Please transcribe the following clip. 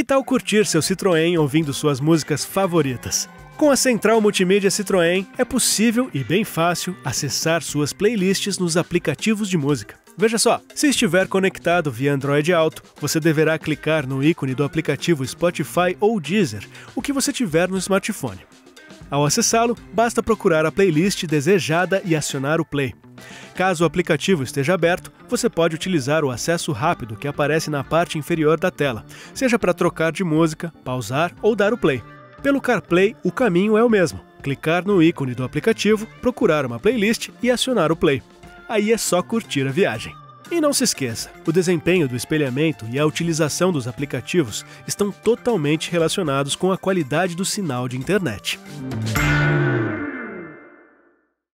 tal curtir seu Citroën ouvindo suas músicas favoritas? Com a central multimídia Citroën, é possível e bem fácil acessar suas playlists nos aplicativos de música. Veja só, se estiver conectado via Android Auto, você deverá clicar no ícone do aplicativo Spotify ou Deezer, o que você tiver no smartphone. Ao acessá-lo, basta procurar a playlist desejada e acionar o play. Caso o aplicativo esteja aberto, você pode utilizar o acesso rápido que aparece na parte inferior da tela, seja para trocar de música, pausar ou dar o play. Pelo CarPlay, o caminho é o mesmo. Clicar no ícone do aplicativo, procurar uma playlist e acionar o play. Aí é só curtir a viagem. E não se esqueça, o desempenho do espelhamento e a utilização dos aplicativos estão totalmente relacionados com a qualidade do sinal de internet.